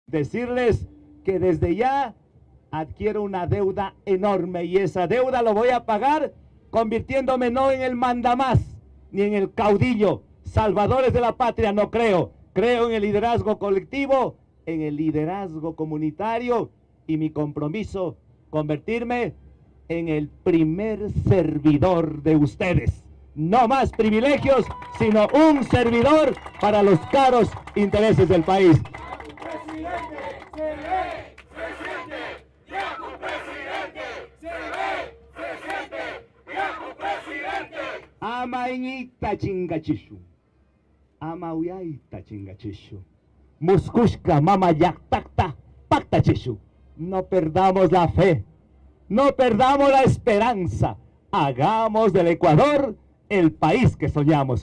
decirles que desde ya adquiero una deuda enorme y esa deuda lo voy a pagar convirtiéndome no en el mandamás ni en el caudillo, salvadores de la patria, no creo. Creo en el liderazgo colectivo, en el liderazgo comunitario y mi compromiso, convertirme en el primer servidor de ustedes. No más privilegios, sino un servidor para los caros intereses del país. Ama inita chingachishu. Ama uyaita chingachishu. Muskushka mama yaktakta paktachishu. No perdamos la fe. No perdamos la esperanza. Hagamos del Ecuador el país que soñamos.